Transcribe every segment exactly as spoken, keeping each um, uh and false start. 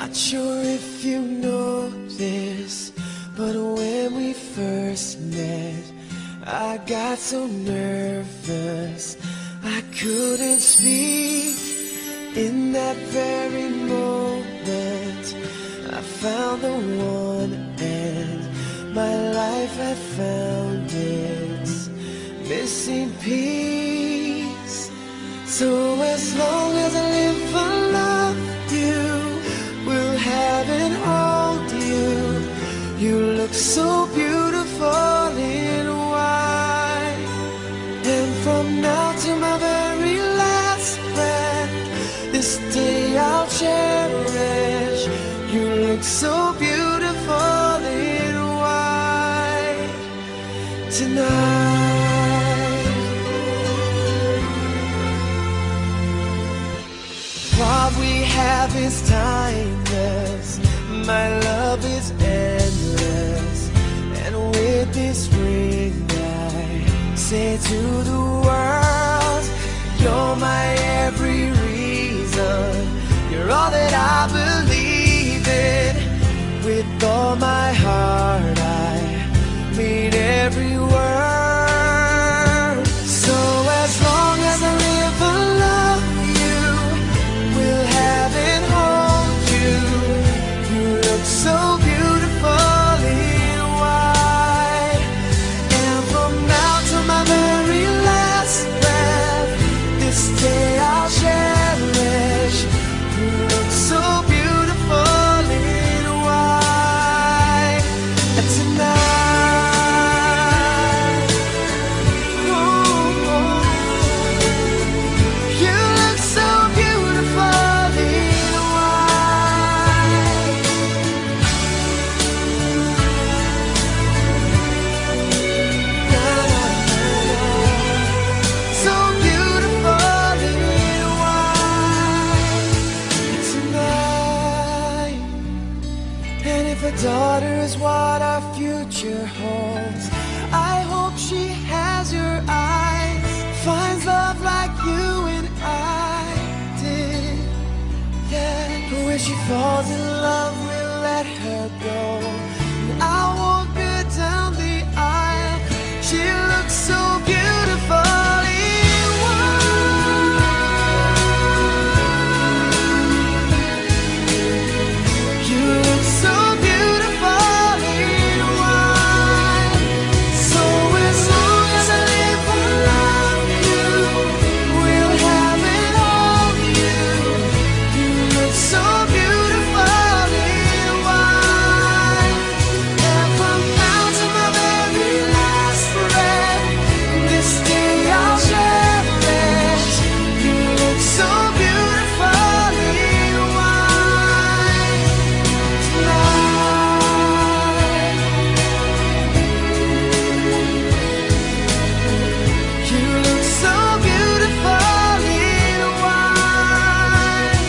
Not sure if you know this, but when we first met, I got so nervous I couldn't speak. In that very moment I found the one, and my life had found its missing piece. So as long as I live, I love you, will have and hold you. You look so beautiful in white, and from now to my very last breath, this day I'll cherish. You look so beautiful in white tonight. What we have is timeless, my love is endless, and with this ring I say to the world, you're my every reason, you're all that I believe in. With all my heart I mean every word. So as long as I live, I love you, will have and hold you. You look so beautiful in white, and from now to my very last breath, this day I'll cherish. You look so beautiful in white tonight. Ooh, you look so beautiful in white. Na, na, na, na. So beautiful in white tonight. And if a daughter is what our future holds, I hope she has your eyes, finds love like you and I did. Yeah, but when she falls in love, we'll let her go, and I won't go down the aisle. She looks so beautiful in white. You look so beautiful in white. So as long as I live, I love you, will have and hold you. You look so beautiful in white, and from now to my very last breath, this day I'll cherish. You look so beautiful in white tonight. You look so beautiful in white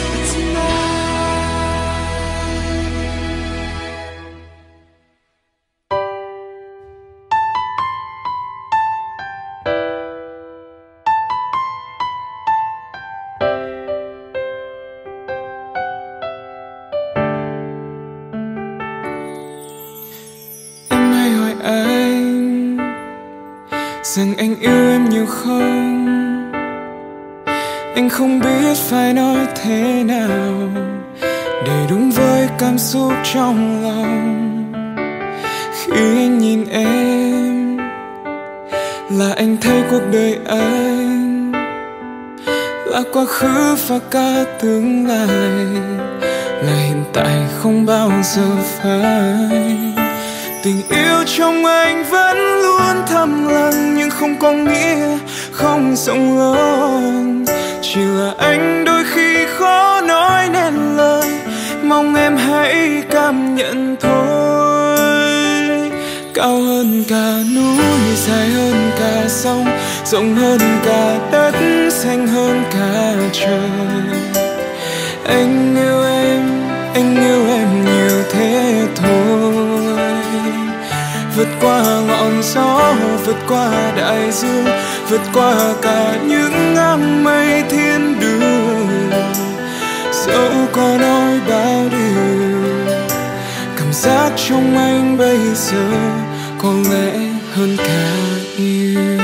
Em hay hỏi anh rằng anh yêu em nhiều không. Anh không biết phải nói thế nào để đúng với cảm xúc trong lòng. Khi anh nhìn em là anh thấy cuộc đời anh là quá khứ và cả tương lai, là hiện tại không bao giờ phai. Tình yêu trong anh vẫn luôn thầm lặng, nhưng không có nghĩa không rộng lớn. Chỉ là anh đôi khi khó nói nên lời, mong em hãy cảm nhận thôi. Cao hơn cả núi, dài hơn cả sông, rộng hơn cả đất, xanh hơn cả trời. Anh yêu em, anh yêu em nhiều thế thôi. Vượt qua ngọn gió, vượt qua đại dương, vượt qua cả những áng mây thiên đường. dẫu có nói bao điều. Cảm giác trong anh bây giờ có lẽ hơn cả yêu.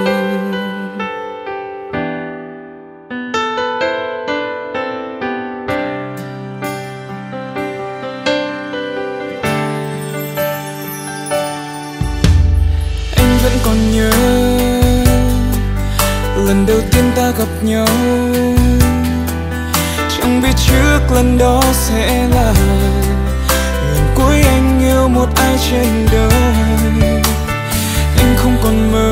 Anh vẫn còn nhớ lần đầu tiên ta gặp nhau, chẳng biết trước lần đó sẽ là lần cuối anh yêu một ai trên đời. Anh không còn mơ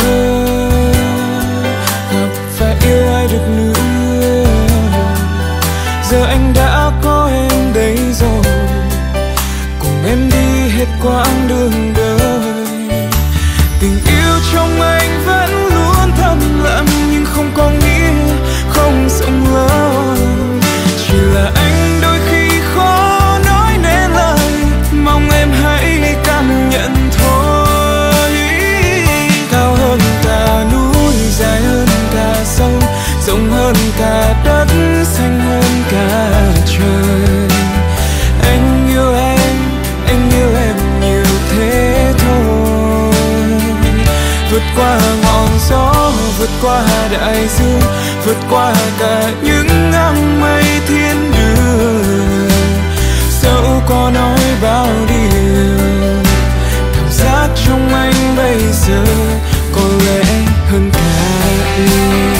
gặp và yêu ai được nữa. Giờ anh đã có em đây rồi, cùng em đi hết quãng đường đời. Tình yêu trong anh vẫn luôn thầm lặng, nhưng không có nghĩa không rộng lớn. Chỉ là anh đôi khi khó nói nên lời, mong em hãy cảm nhận thôi. Cao hơn cả núi, dài hơn cả sông, rộng hơn cả đất, xanh hơn cả trời. Anh yêu em, anh yêu em nhiều thế thôi. Vượt qua ngọn gió, vượt qua đại dương, vượt qua cả những ngang mây thiên đường. Dẫu có nói bao điều, cảm giác trong anh bây giờ có lẽ hơn cả yêu.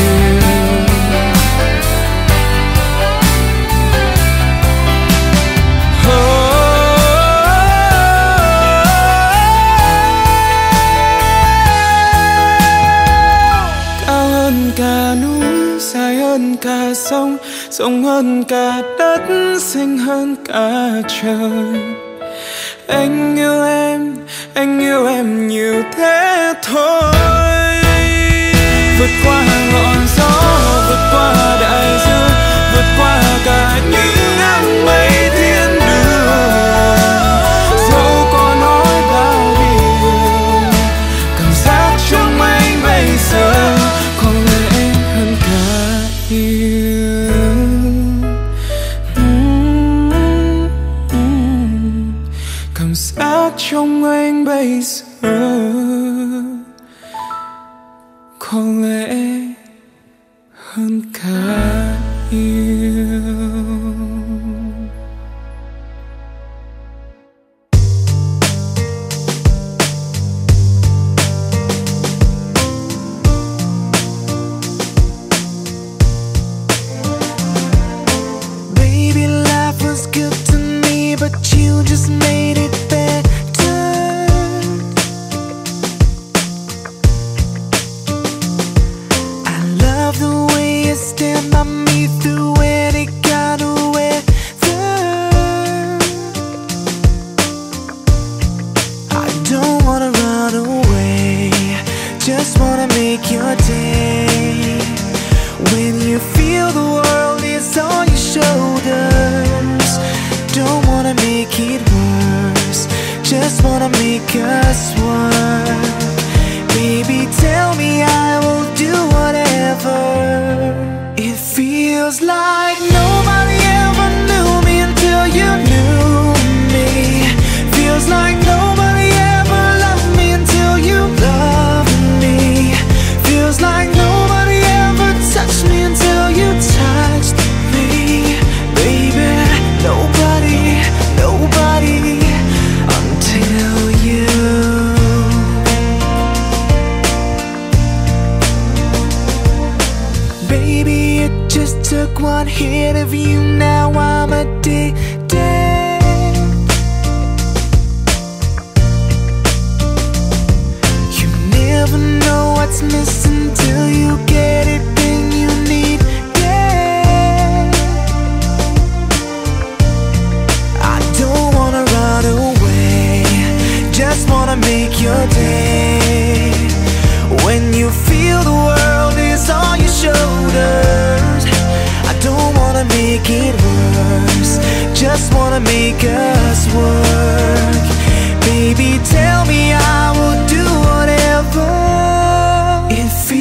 Cả núi, dài hơn cả sông, rộng hơn cả đất, xanh hơn cả trời. Anh yêu em, anh yêu em nhiều thế thôi. Vượt qua ngọn gió, vượt qua đại dương, vượt qua cả những nắng mây thiên đường. Dẫu có nói bao điều, cảm giác trong anh bây giờ có lẽ hơn cả yêu. Cảm giác trong anh bây giờ có lẽ hơn cả yêu.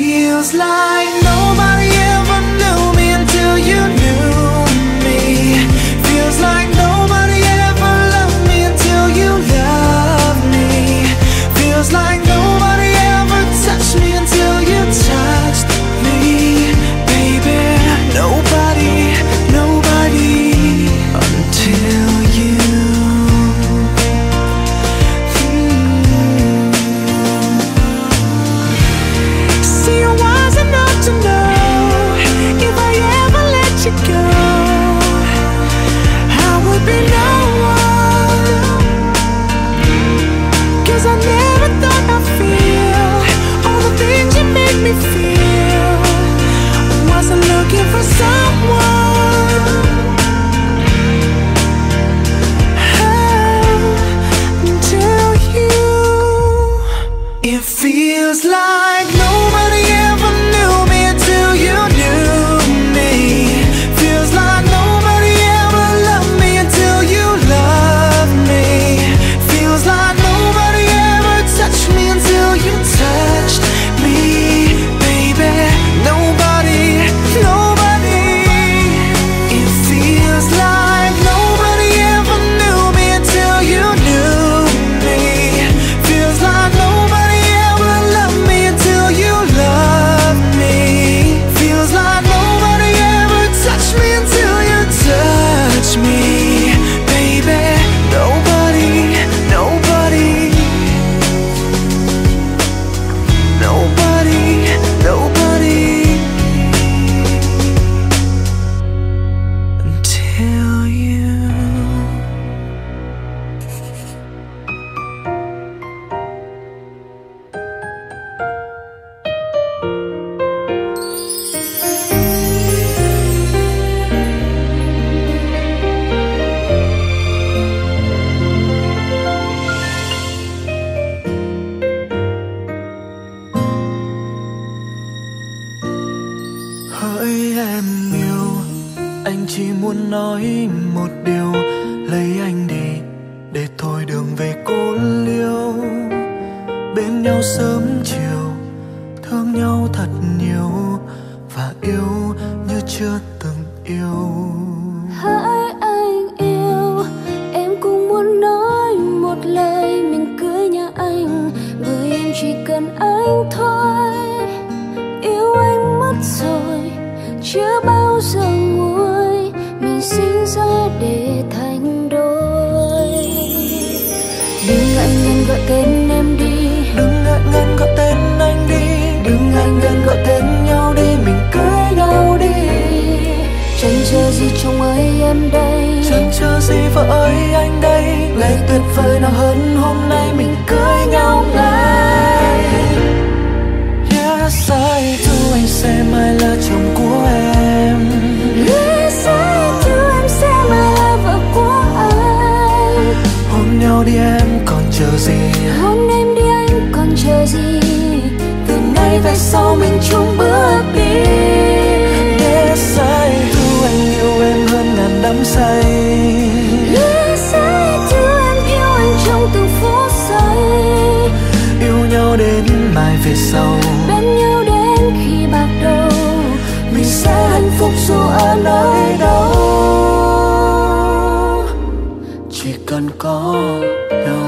Like nobody ever knew me until you knew me. nói một điều, lấy anh đi để thôi đường về cô liêu. Bên nhau sớm chiều, thương nhau thật nhiều và yêu như chưa từng yêu. Hỡi anh yêu, em cũng muốn nói một lời mình cưới nhà anh, bởi em chỉ cần anh thôi. Yêu anh mất rồi, chưa bao giờ nguôi, mình sinh ra để thành đôi. Đừng ngại ngần gọi tên em đi, Đừng ngại ngần gọi tên anh đi, đừng ngại ngần gọi tên nhau đi, mình cưới nhau đi. Chẳng chờ gì chồng ơi em đây, chẳng chờ gì vợ ơi anh đây. ngày tuyệt vời nào hơn hôm nay mình cưới nhau ngay. Yes, I do, anh sẽ mãi là chồng của em. Yes, I do, em sẽ mãi là vợ của anh. Hôn nhau đi em còn chờ gì, Hôn em đi anh còn chờ gì, từ nay về sau mình chung bước đi. Yes, I do, anh yêu em hơn ngàn đắm say. Yes, I do, em yêu anh trong từng phút giây. Yêu nhau đến mai về sau, Bên nhau đến khi bạc đầu, mình sẽ hạnh phúc dù ở nơi đâu. Chỉ cần có nhau.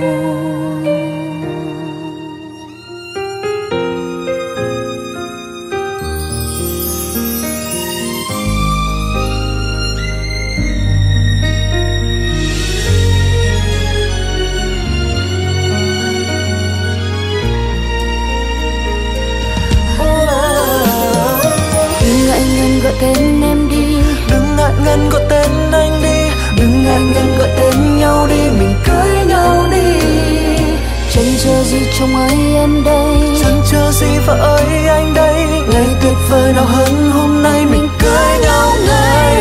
gọi tên em đi, đừng ngại ngần gọi tên anh đi, đừng ngại ngần gọi tên nhau đi, mình cưới nhau đi. chẳng chờ gì chồng ơi em đây, Chẳng chờ gì vợ ơi anh đây, ngày tuyệt vời nào hơn hôm nay mình cưới nhau ngay.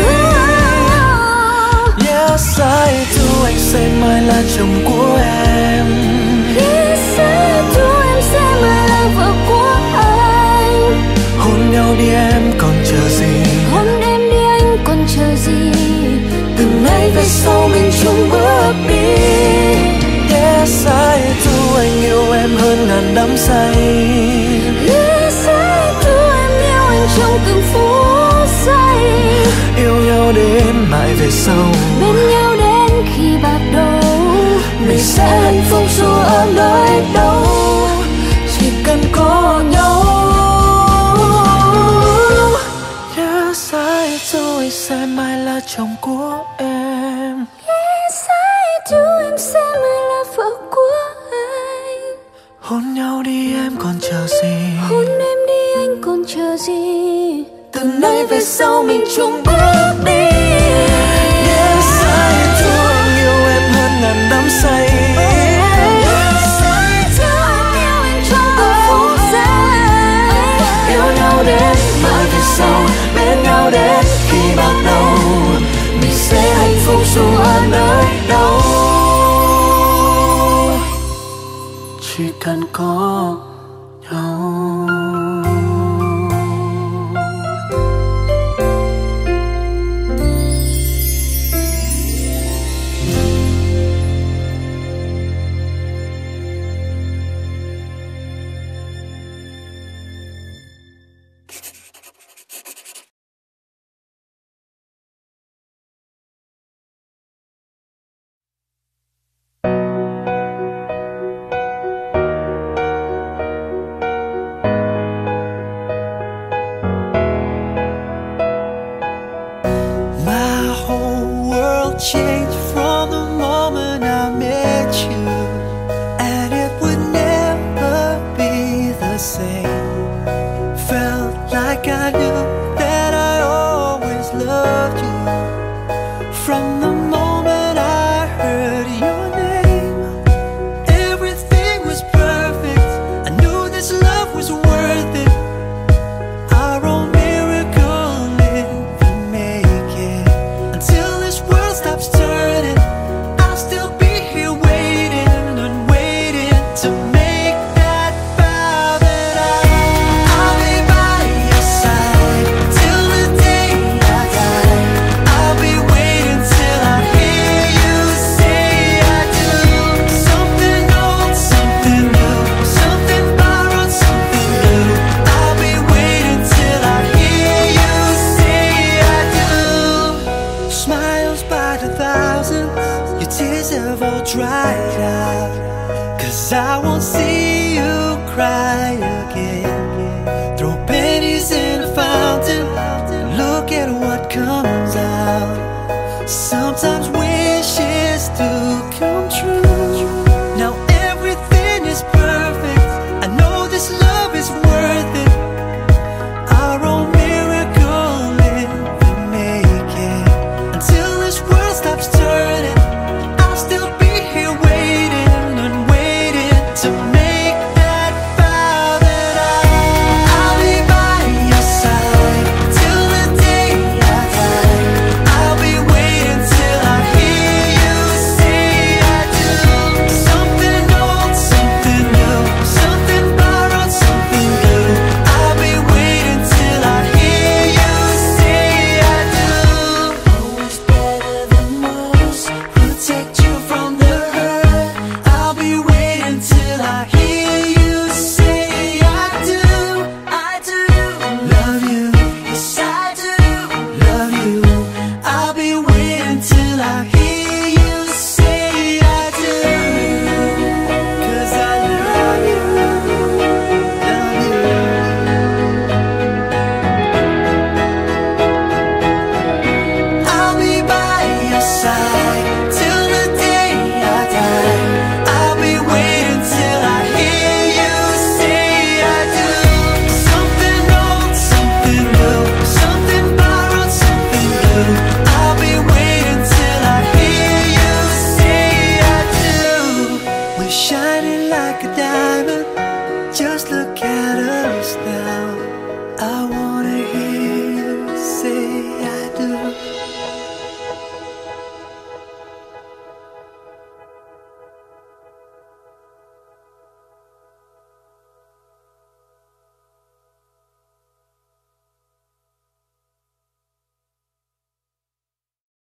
Yes I do, anh sẽ mãi là chồng của em. Yes I do, em sẽ mãi là vợ của anh. Hôn nhau đi em còn chờ gì, hôn em đi anh còn chờ gì, từ nay về sau mình chung bước đi. Yes I do, anh yêu em hơn ngàn đắm say. Yes I do, em yêu anh trong từng phút giây. Yêu nhau đến mãi về sau, bên nhau đến khi bạc đầu, mình sẽ hạnh phúc dù ở nơi đâu, chỉ cần có nhau. Yes I do, anh sẽ mãi là chồng của em. Yes I do, em sẽ mãi là vợ của anh. Hôn nhau đi em còn chờ gì, hôn em đi anh còn chờ gì, từ nay về sau mình chung bước đi. Yes I do, anh yêu em hơn ngàn đắm say. Yes I do, em yêu anh trong từng phút giây. Yêu nhau đến mãi về sau, bên nhau đến khi bạc đầu, mình sẽ hạnh phúc dù ở nơi đâu, chỉ cần có nhau. right out, 'cause I won't see you crying.